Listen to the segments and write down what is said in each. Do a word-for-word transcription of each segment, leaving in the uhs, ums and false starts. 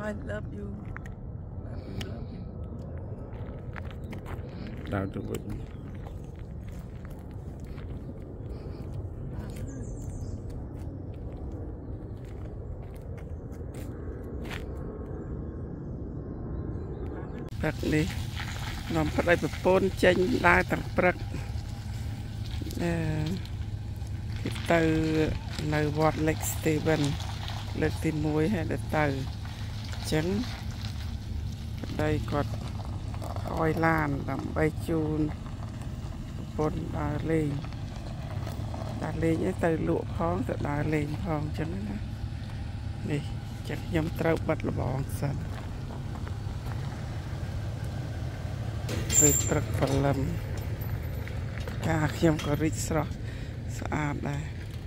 I love you love you love you ដើរទៅវិញព្រឹកនេះនាំប្តីប្រពន្ធចេញដើរទាំងព្រឹកអឺគេទៅនៅវត្ត Lake Steven លើកទីមួយហើយទៅទៅអញ្ចឹងប្តីគាត់អោយឡានដើម្បីជូនប្រពន្ធដើរលេងដើរលេងទៅលក់ផងទៅដើរលេងផងអញ្ចឹងណានេះចឹងខ្ញុំត្រូវបិទលបងសិនពេលព្រឹកព្រលឹមការខ្ញុំក៏រីកស្រស់ស្អាតដែរ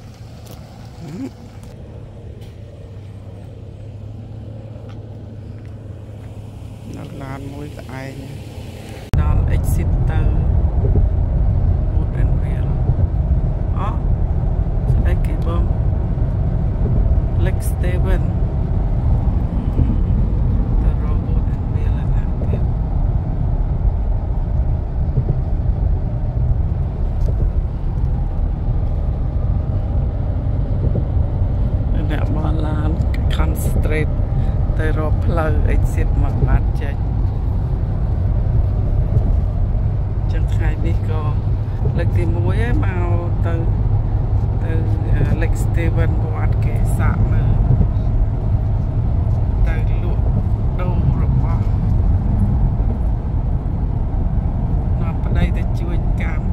នៅឡានមួយក្អែងដល់ exit ទៅ Wooden Wheel អូស្អីគេបង Lake Steven straight ទៅរកផ្លូវ exit មកបានចេញចឹងថ្ងៃនេះក៏លើកទីមួយឯងមកទៅទៅ Lake Steven វត្តគេសាក់មើលទៅលក់ដូររបស់នាំប្តីទៅជួយកម្ម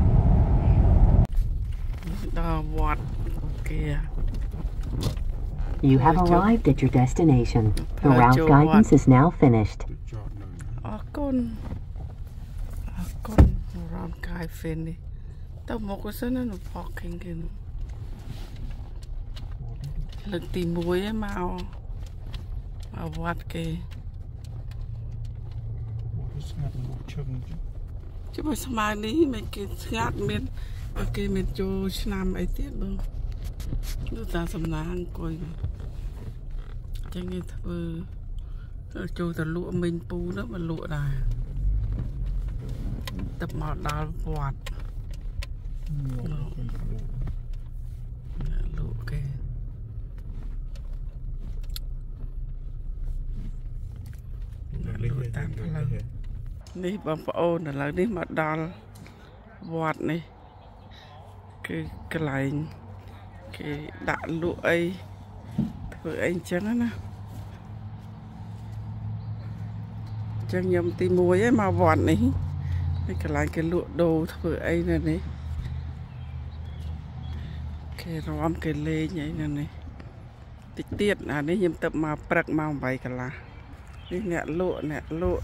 ដល់វត្តគេ You have arrived at your destination. The route guidance is now finished. អរគុណអរគុណ route guide finish ទៅមកសិនណា parking គេលើកទីមួយឯងមកមកវត្តគេស្ងាត់មកឈឹងជួយស្មើនេះមិនគេស្ងាត់មានគេមានចូលឆ្នាំអីទៀតបងดูตาสำนักអង្គុយចឹងគេធ្វើចូលទៅលក់មិញពូនោះមកលក់ដែរទឹកមកដល់វត្តលក់គេលក់តាមផ្លូវនេះបងប្អូនឥឡូវនេះមកដល់វត្តនេះគឺកន្លែងគេដាក់លក់អីធ្វើអីអញ្ចឹងណាអញ្ចឹងខ្ញុំទីមួយឯងមកវត្តនេះនេះកន្លែងគេលក់ដូរធ្វើអីនៅនេះគេរាំគេលេងអីនៅនេះតិចទៀតអានេះខ្ញុំទៅមកព្រឹកម៉ោងeightកន្លះនេះអ្នកលក់អ្នកលក់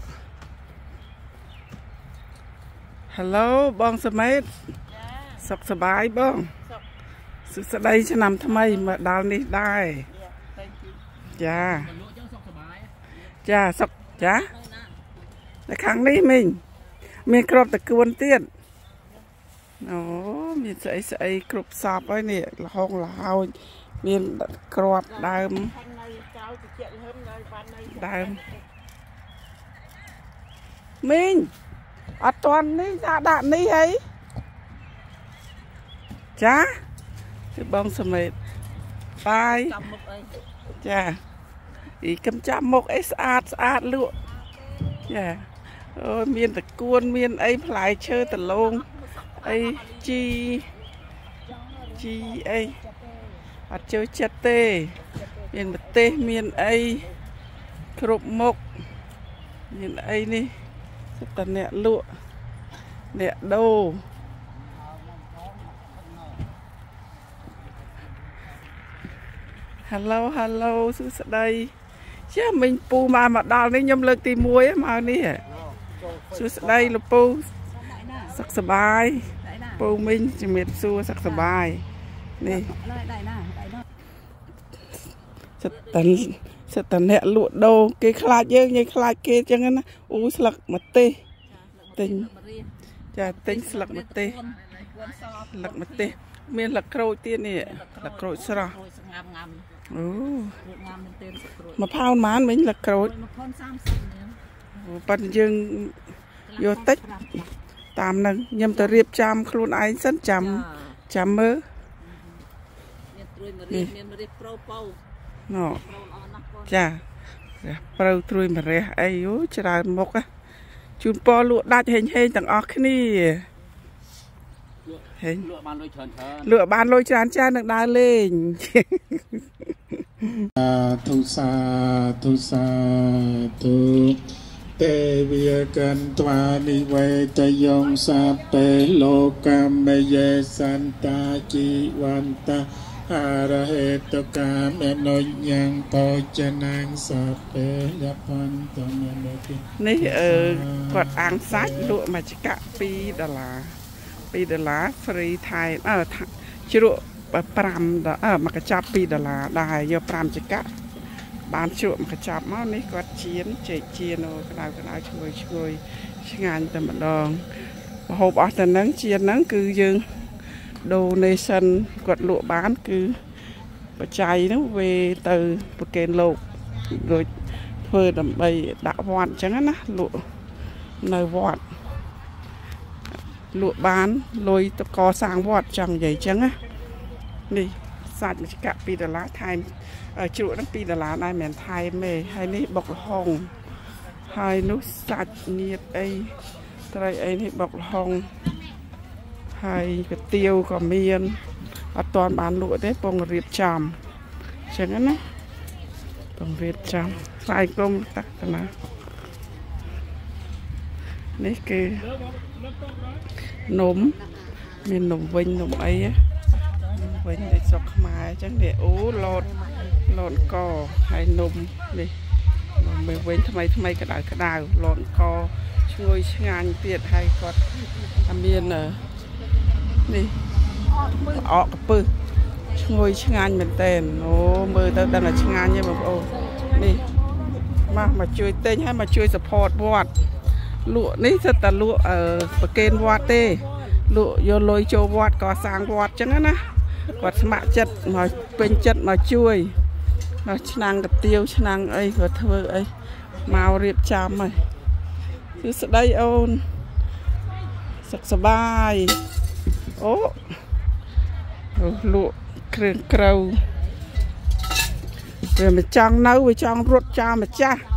Hello បងសមេតសុខសប្បាយបងសុខស្ដីឆ្នាំថ្មីមកដល់នេះដែរចាចាសុខចានៅខាងនេះមីងមានក្របតកួនទៀតអូមានស្អីស្អីគ្រប់សពហើយនេះលហុងលហើយមានក្របដើមដើមមីងអត់ទាន់នេះដាក់ដាក់នេះហីចាគឺបងសមេតបាយចាអីកំចាប់មុខអីស្អាតស្អាតលក់ចាអូមានតកួនមានអីផ្លែឈើដលងអីជីជីអីអត់ចូលចិត្តទេមានម្ទេសមានអីគ្រប់មុខមានអីនេះសិតតែអ្នកលក់អ្នកដូរHello Hello សួស្ដីចាមិញពូមកមកដល់នេះខ្ញុំលើកទីមួយមកនេះសួស្ដីលោកពូសុខសប្បាយពូមិញជំរាបសួរសុខសប្បាយនេះសិតតែសិតតែអ្នកលក់ដូរគេខ្លាចយើងញ៉ៃខ្លាចគេអញ្ចឹងណាអូស្លឹកម្ទេសទិញចាទិញស្លឹកម្ទេសស្លឹកម្ទេសមានស្លឹកក្រូចទៀតនេះស្លឹកក្រូចស្រស់អូงามเต็มสกรูមកផោនម៉ានវិញលក្រូចมาพ่นสามสิบเนี่ยប៉ិនយើងយកតិចតាមនឹងខ្ញុំទៅរៀបចំខ្លួនឯងសិនចាំចាំមើលមានត្រួយមករៀបមានរៀបប្រូប៉ោណ៎ចាប្រូវត្រួយមរះអីយូច្រើនមុខជូនពរលក់ដាច់ហេងហេងទាំងអស់គ្នាហេងលក់បានលុយច្រើនច្រើនលក់បានលុយច្រើនច្រើននឹងដើរលេងទុសាទុសាទុទេវាกันត្វានិវេតយងសាពេលោកម្មយេសន្តាជីវន្តាអរហេតកាមេនុញ្ញងបោចនាងសាពេយបន្តមេនុទិនេះអឺគាត់អាំងសាច់លក់មួយចកពីរដុល្លារពីរដុល្លារ free ថៃអឺជ្រក់ប្រាំអឺមួយកញ្ចប់ពីរដុល្លារដែរយកប្រាំចកបានជ្រក់មួយកញ្ចប់មកនេះគាត់ជៀនចេកជៀនអូក្តៅក្តៅឈ្ងុយឈ្ងុយឆ្ងាញ់តែម្ដងប្រហូបអស់តែហ្នឹងជៀនហ្នឹងគឺយើង donation គាត់លក់បានគឺបច្ច័យហ្នឹងវាទៅប្រកេនលោកដូចធ្វើដើម្បីដាក់វត្តអញ្ចឹងណាលក់នៅវត្តលក់បានលុយទៅកសាងវត្តចង់និយាយអញ្ចឹងណានេះសាច់មួយចកពីរដុល្លារថែមជ្រក់ហ្នឹងពីរដុល្លារដែរមិនថែមទេហើយនេះបុកល្ហុងហើយនោះសាច់នៀតអីត្រីអីនេះបុកល្ហុង ហើយកាទៀវក៏មានអត់ទាន់បានលក់ទេពងរៀបចំអញ្ចឹងណាពងរៀបចំស្វាយគុំតាក់តានេះគឺនំមាននំវិញនំអីវិញដូចស្រុកខ្មែរអញ្ចឹងនេះអូឡូតឡូតកហើយនំនេះនំវិញថ្មីថ្មីក្តៅក្តៅឡូតកឈ្ងុយឆ្ងាញ់ទៀតហើយគាត់មាន នេះអកកពឹសឈ្ងុយឆ្ងាញ់មែនតើអូមើលទៅដឹងតែឆ្ងាញ់ទេបងប្អូននេះមកមកជួយទិញហើយមកជួយ support វត្តលក់នេះសិតតែលក់អឺប្រកេនវត្តទេលក់យកលុយចូលវត្តក៏សាងវត្តអញ្ចឹងណាគាត់ស្ម័គ្រចិត្តមកពេញចិត្តមកជួយមកឆ្នាំងកាទៀវឆ្នាំងអីក៏ធ្វើអីមករៀបចំហើយគឺស្ដីអូនសុខសប្បាយ អូលក់គ្រឿងក្រៅវាមិនចង់នៅវាចង់រត់ចោលម្ចាស់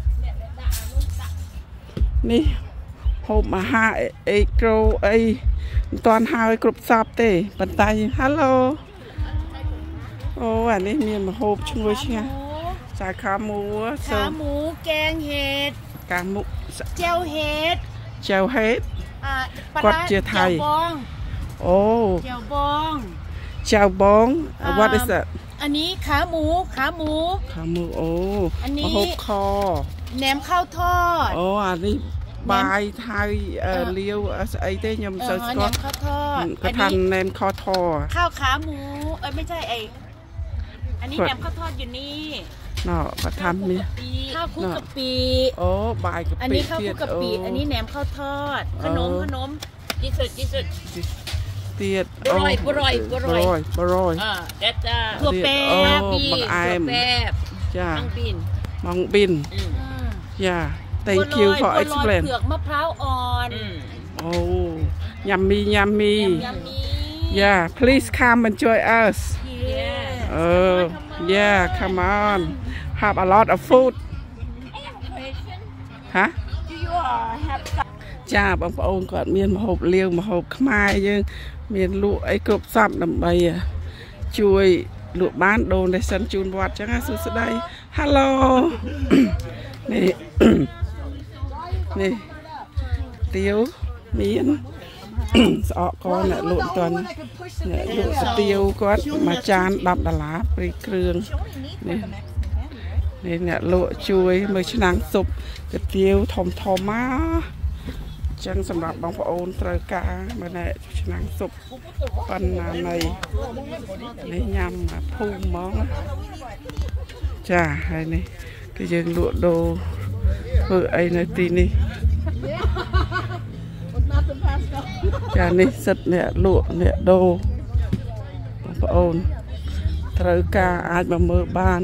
នេះហូបអាហារអេក្រូអីមិនតាន់ហើយគ្រប់សពទេប៉ុន្តែ Hello អូអានេះមានម្ហូបឈ្ងុយឆ្ងាញ់សាខាមូខាមូកែងเห็ดកាមុចៅเห็ดចៅเห็ดគាត់ជាថៃ អូចៅបងចៅបង what is that อันนี้ขาหมูขาหมูขาหมูโอ้มาหกคอแหนมข้าวทอดអូអានេះបាយថៃលាវស្អីទេខ្ញុំសូវស្គាល់គាត់ថាแหนมข้าวทอดข้าวขาหมูเอ้ยไม่ใช่ไออันนี้แหนมข้าวทอดอยู่นี่ណ៎គាត់ថាមានข้าวคลุกกะปิអូបាយកะปิอันนี้ข้าวคลุกกะปิอันนี้แหนมข้าวทอดขนมขนมที่สุดที่สุดទៀតបរយបរយបរយបរយអឺតែถั่วแป๊บถั่วแป๊บចាម៉ងប៊ីនម៉ងប៊ីនយ៉ា thank you for explain เผือกมะพร้าวอ่อนโอ้ยำมียำมี yeah please come enjoy us yeah oh yeah come on have a lot of food ហ៎ ចាបងប្អូនគាត់មានម្ហូបលាវម្ហូបខ្មែរយើងមានលក់អីគ្រប់សពដើម្បីជួយលក់បាន donation ជូនវត្តអញ្ចឹងសួស្ដី Hello នេះនេះទាវមានស្អកកអ្នកលក់តន់អ្នកលក់ទាវគាត់មួយចានដប់ដុល្លារព្រីគ្រឿងនេះនេះអ្នកលក់ជួយមើលឆ្នាំងស៊ុបកាទៀវធំធំមកចឹងសម្រាប់បងប្អូនត្រូវការមើលណែឆ្នាំងស៊ុបប៉ុណ្ណានៃនេះញ៉ាំភូមិហ្មងចាហើយនេះគឺយើងលក់ដូរធ្វើអីនៅទីនេះចានេះសិតអ្នកលក់អ្នកដូរបងប្អូនត្រូវការអាចមកមើលបាន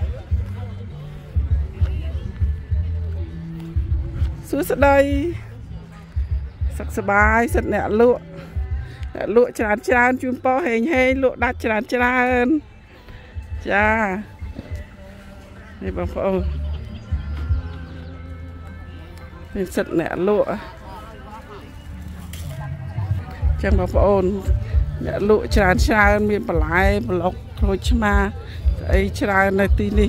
សួស្តីសុខសប្បាយសិតអ្នកលក់អ្នកលក់ច្រើនច្រើនជូនប៉ោហេងហេងលក់ដាច់ច្រើនច្រើនចានេះបងប្អូននេះសិតអ្នកលក់ចឹងបងប្អូនអ្នកលក់ច្រើនច្រើនមានបន្លែប្លុកក្រូចឆ្មាស្អីច្រើននៅទីនេះ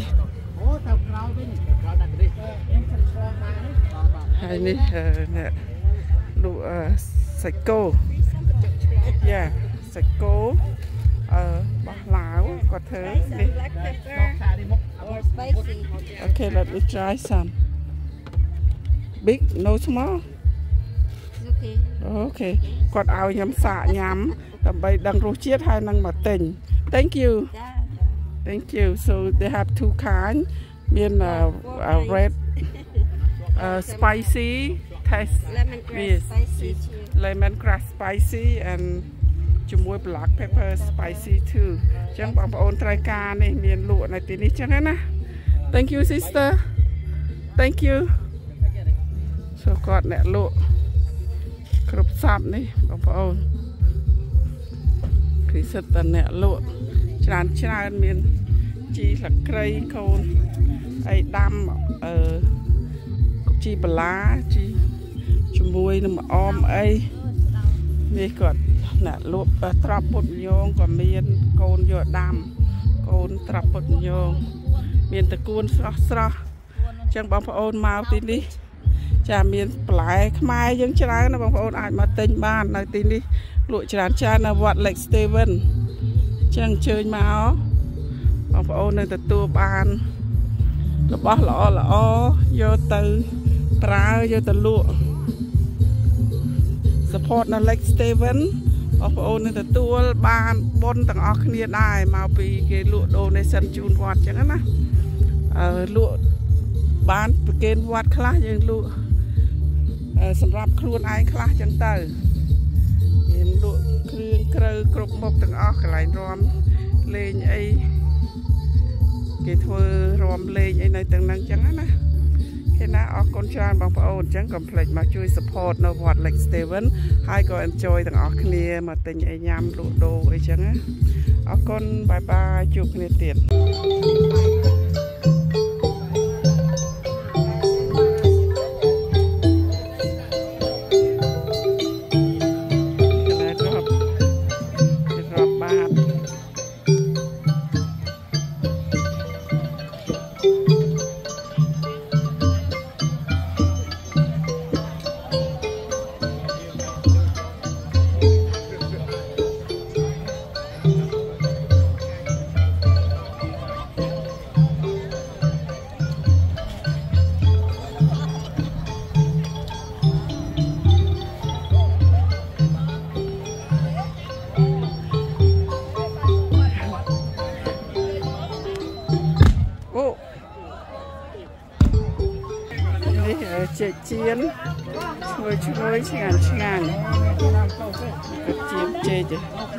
ហើយនេះអ្នកលក់សាច់គោយ៉ាសាច់គោអឺបោះឡាវគាត់ធ្វើនេះ Okay, let me try some. Big, no small. Okay. Okay. គាត់ឲ្យខ្ញុំសាកញ៉ាំដើម្បីដឹងរសជាតិហើយនឹងមកទិញ Thank you. Thank you. So they have two kind. មាន red uh, spicy taste. Lemongrass spicy too. Lemongrass spicy and ជាមួយ black pepper spicy too អញ្ចឹងបងប្អូនត្រូវការនេះមានលក់នៅទីនេះអញ្ចឹងណា Thank you sister Thank you សូមគាត់អ្នកលក់គ្រប់សពនេះបងប្អូនគឺសិតតែអ្នកលក់ច្រើនច្រើនមានជីស្លឹកគ្រៃកូនអីដាំអឺជីបន្លាជីជាមួយនឹងអមអីនេះគាត់អ្នកលក់ត្រាប់ពុតញងក៏មានកូនយកដាំកូនត្រាប់ពុតញងមានតកួនស្រស់ស្រស់អញ្ចឹងបងប្អូនមកទីនេះចាមានបន្លែខ្មែរយើងច្រើនណាបងប្អូនអាចមកទិញបាននៅទីនេះលក់ច្រើនច្រើននៅវត្ត Lake Steven អញ្ចឹងអញ្ជើញមកបងប្អូននឹងទទួលបានរបស់ល្អល្អយកទៅប្រើយកទៅលក់ support នៅ Lake Steven បងប្អូននឹងទទួលបានបុណ្យទាំងអស់គ្នាដែរមកពីគេលក់ donation ជូនវត្តអញ្ចឹងណាអឺលក់បានប្រគេនវត្តខ្លះយើងលក់សម្រាប់ខ្លួនឯងខ្លះអញ្ចឹងទៅមានលក់គ្រឿងគ្រូគ្រប់មុខទាំងអស់កន្លែងរំលេងអីគេធ្វើរំលេងអីនៅទាំងហ្នឹងអញ្ចឹងណាគេណាអរគុណច្រើនបងប្អូនអញ្ចឹងកុំភ្លេចមកជួយ support នៅវត្ត Lake Steven ហើយក៏ enjoy ទាំងអស់គ្នាមកទិញអីញ៉ាំលក់ដូរអីចឹងណាអរគុណបាយបាយជួបគ្នាទៀតចេកចៀនឈ្ងុយឈ្ងុយឆ្ងាញ់ឆ្ងាញ់ជាមចេក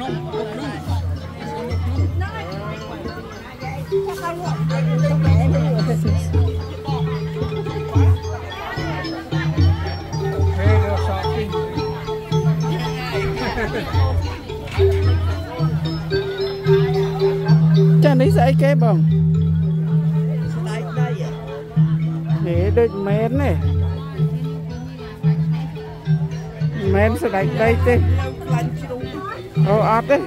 ចានេះស្អីគេបងស្ដាយដីនេះដូចមែនទេមែនស្ដាយដីទេអូអត់ទេ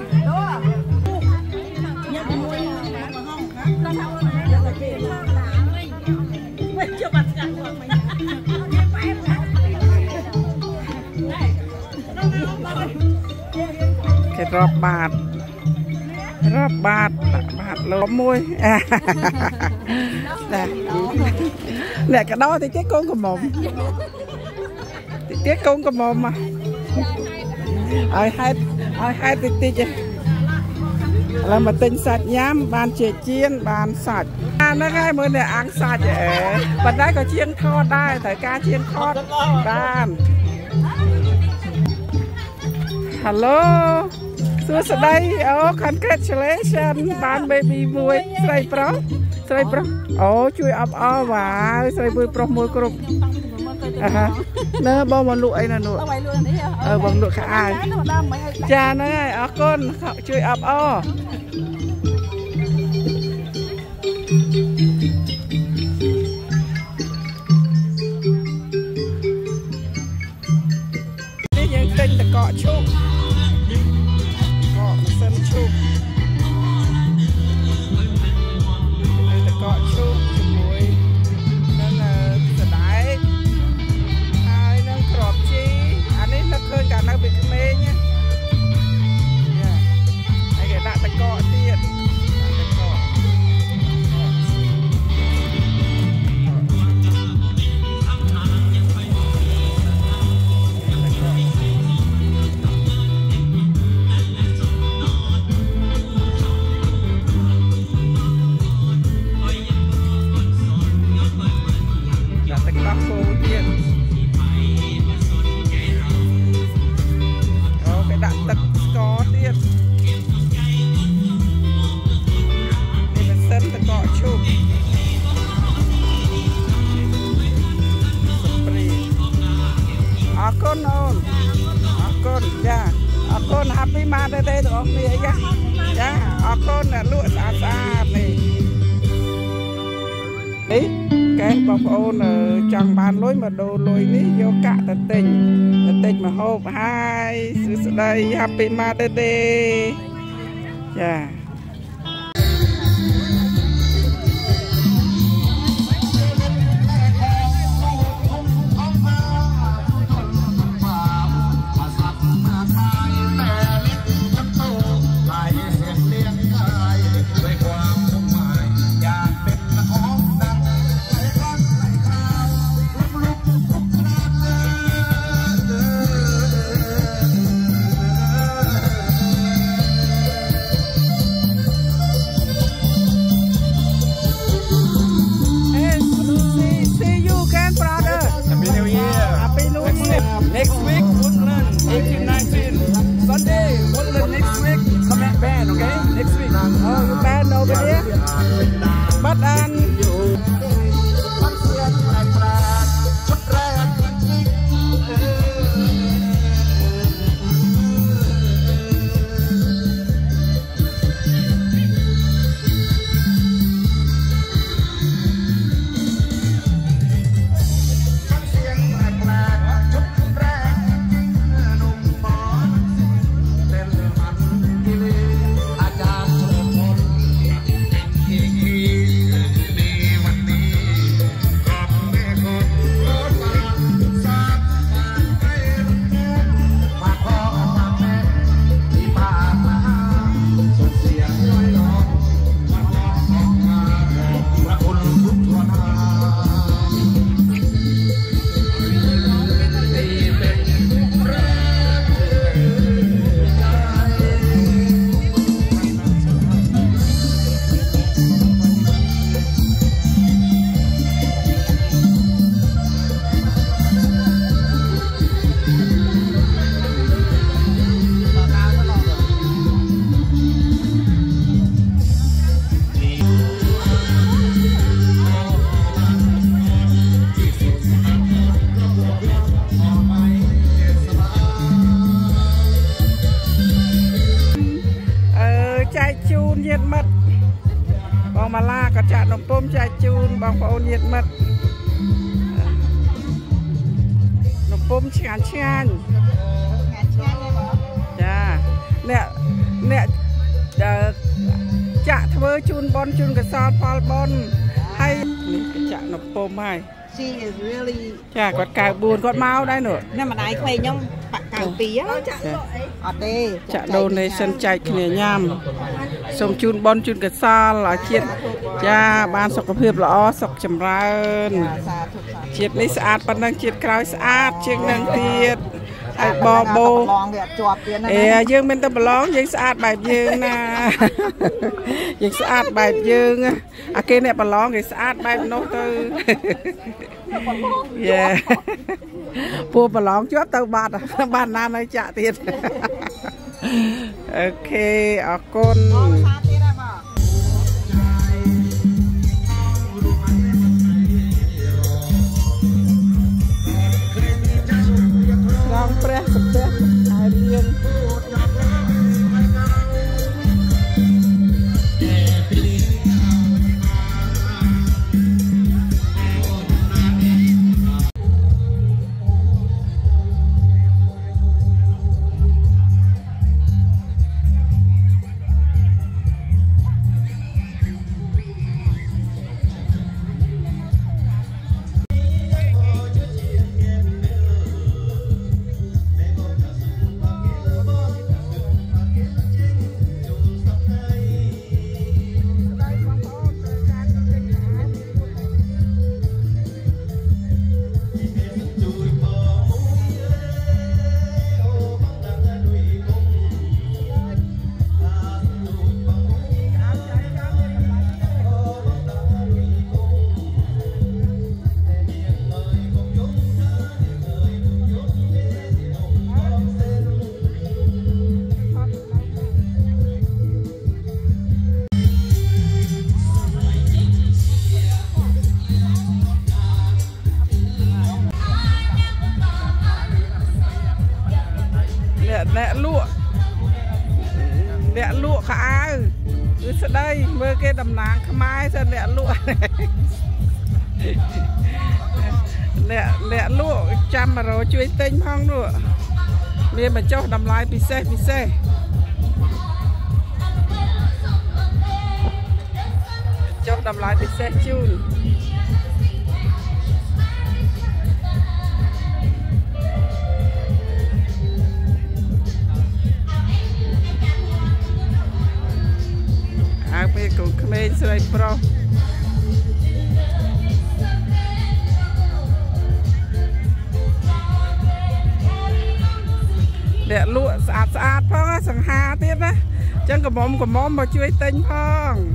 គេរាប់បាតរាប់បាតបាតលោមួយអ្នកកដោតិចទៀតកូនកំមុំតិចទៀតកូនកំមុំមកឲ្យហេតុឲ្យហេតុតិចតិចឥឡូវមកទិញសាច់ញ៉ាំបានជាចៀនបានសាច់អាហ្នឹងហើយមើលអ្នកអាំងសាច់អេប៉ុន្តែក៏ជាងថតដែរត្រូវការជាងថតបាន Hello សួស្ដីអូ congratulation បាន baby មួយស្រីប្រុសស្រីប្រុសអូជួយអបអរវ៉ាវស្រីមួយប្រុសមួយគ្រប់អឺណែបងមកលក់អីណានោះអឺបងលក់ខោអាវចាហ្នឹងហើយអរគុណជួយអបអរនេះយើងទិញតកកឈូកកកម៉ាស៊ីនឈូកតកកឈូកជាមួយនឹងសដែកហើយនឹងក្របជីអានេះនឹកឃើញកាលនៅពីក្មេងណាហើយគេដាក់តកកទៀតHappy Mother's Day ទាំងអស់គ្នាអីចាចាអរគុណអ្នកលក់ស្អាតស្អាតនេះនេះកែបងប្អូនចង់បានលុយមកដូរលុយនេះយកកាក់ទៅទិញទៅទិញមកហូបហើយសួស្ដី Happy Mother's Day ចាNext week, Woodland, eighteen, nineteen. Sunday, Woodland next week. Khmer band, okay? Next week. Oh, you band over there? But um. nhiệt mật bong mà la có chặt nồng pôm chai chun bong phao nhiệt mật nồng pôm chán chán dạ nè nè chặt thưa chun bon chun cái sao pal bon hay cái chặt nồng pôm hay She is really ចាគាត់កៅបួនគាត់មកដែរនោះណាម្ដាយក្មេងខ្ញុំបាក់កៅពីអត់ទេចាក់ donation ចែកគ្នាញ៉ាំសូមជូនប៉ុនជូនកសលឲ្យជាតិចាបានសុខភាពល្អសុខចម្រើនជាតិនេះស្អាតប៉ុណ្ណឹងជាតិក្រោយស្អាតជាងនឹងទៀតហើយបបោប្រឡងវាជាប់ទៀតណាអេយើងមិនទៅប្រឡងយើងស្អាតបែបយើងណាយើងស្អាតបែបយើងអាគេអ្នកប្រឡងគេស្អាតបែបនោះទៅយេពូប្រឡងជាប់ទៅបាត់បានណានៅចាក់ទៀត ok ở con rong pre sập pre ai riêng nè lụa nè lụa khá cứ sẽ đây mơ cái đầm nang Khmer sẽ nè lụa nè nè lụa chăm mà rồi chui tinh phong lụa miền mà cho đầm lái pì xe pì xe cho đầm lái pì xe chun à bây giờ Khmer sợi pro để lụa sạch sạch phong á sẵn hà tiếp á chân cầm mồm cầm mồm mà chui tinh phong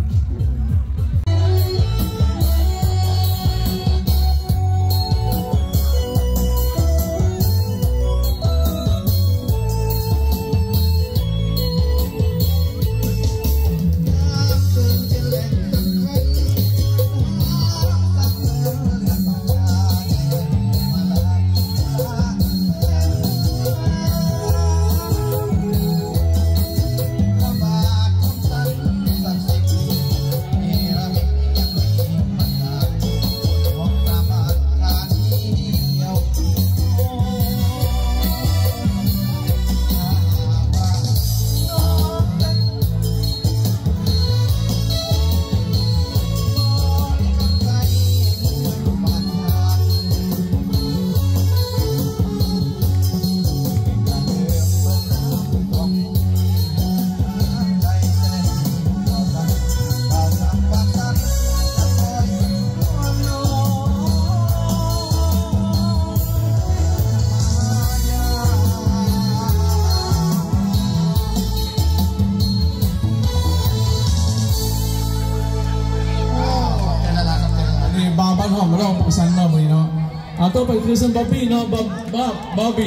บ้านหอมเราประสานมาเหมือนเนาะเอาต่อไปคือซันบ๊อบบี้เนาะบ๊อบบ๊อบบ๊อบบี้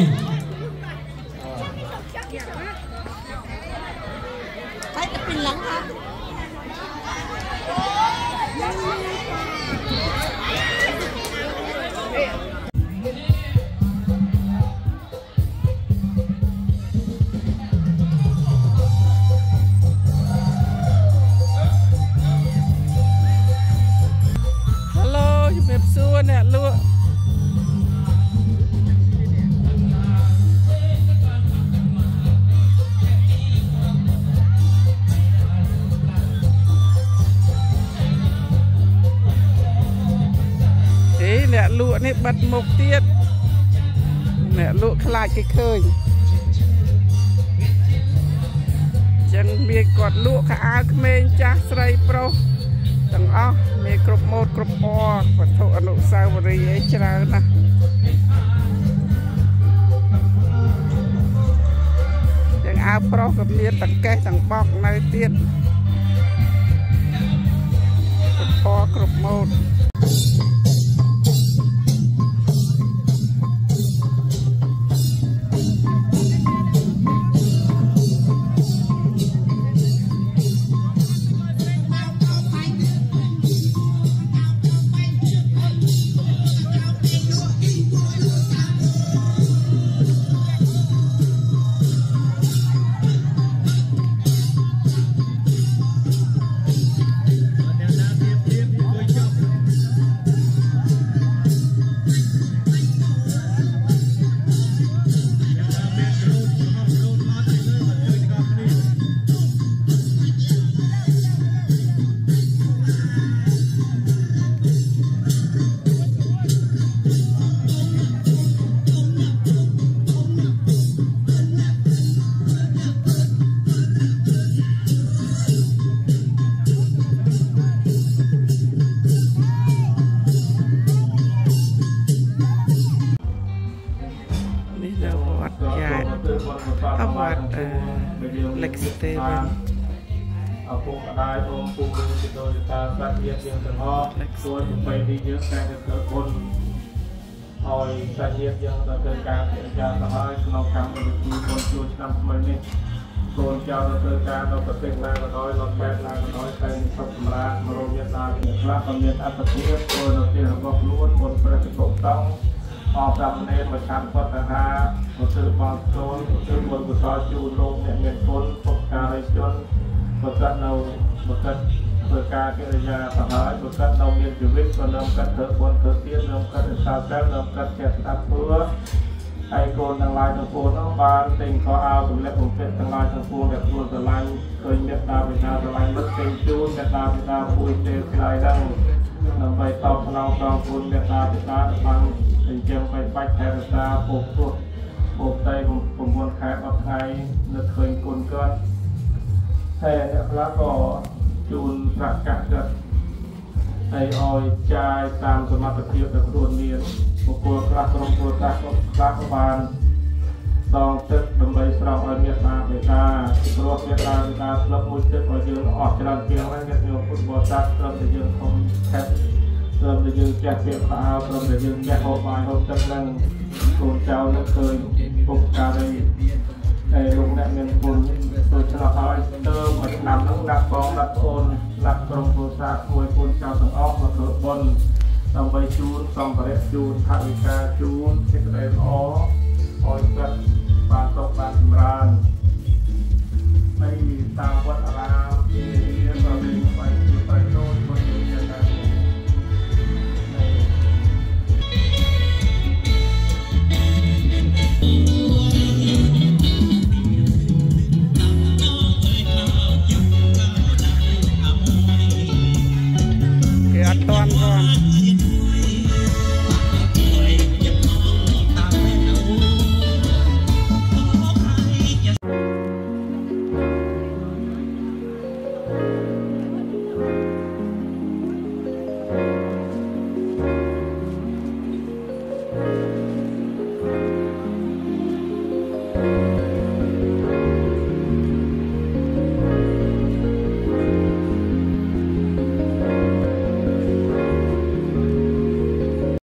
ใครจะเป็นหลังคะนเนี่ยลูกเฮ้ยเนี่ยลูกนี่บัดหมกเตี้ยเนี่ยลูกคลายกี่เคยจังมีกอดลูกขาอาเขมรจ้าใส่โปรตั้งอ๋อมีกรบโมดกรบปอวัตถุอนุสาวรีย์เจริญนะยังอาโปรกับเมียตั้งแก่ตั้งบอกในเตี้ยกรบปอกรบโมด ở quạt lịch tế bên ở vùng ở đây vùng vùng thì tôi ta phát hiện những trường họ tôi phải đi những cái được quân hồi phát hiện những cái cơ quan kiểm tra là hơi nó cắm được quy mô chuột năm mươi này còn cho nó cơ quan nó có thể là nó nói nó bẹt là nó nói cái sắp ra mà rồi Việt Nam thì là còn Việt Nam tập tiếp tôi đầu tiên là có luôn một phần cái cộng đồng họ làm nên mà chạm qua cả hai một sự bảo tồn một sự một của tôi chủ động để miền thôn phục cả đời chôn một cân đầu một cân thời ca cái nhà tập hỏi một cân đầu miền chủ vích còn năm cân thợ quân thợ tiết năm cân sao trắng năm cân chẹt tạp phứa ai con đang lai thằng phù nó ban tình có ao tụi lệ cùng kết đang lai thằng phù đẹp luôn từ lai khơi miệt ta Việt Nam từ lai mất tình chú miệt ta Việt Nam vui tê lại đang làm bài tập nào trong phun miệt ta Việt Nam bằng tình chiêm phải bách theo ta phục thuộc phục tây cùng cùng quân khai bắc ngày được khơi cồn cơn thế lá cỏ chun rạc cả đất hay oi chai tamสมรรถភាពđược luôn miền một cuộc ra trong cuộc ra trong ra các bạn đong tức đầm bầy sòng ở miền Nam Việt Nam rồi miền Nam Việt Nam lập một chất ở dương ở trên tiếng với rất nhiều football sát rồi để dương không thép rồi để dương chặt việc phá rồi để dương chặt hộp bài hộp chất năng cùng trao nước khơi phục cả đây đây lúc này miền Trung tôi cho nó hỏi tơ mà nằm nó đặt con đặt ôn đặt trong phố xa mùi phun trao tầng óc và cửa bồn xong bay chun xong và đẹp chun thang ca chun cái cái ó ôi cất bàn tộc bàn ràn đây ta vẫn là thì và mình phải phải thôi một người nhận là cái an toàn rồi you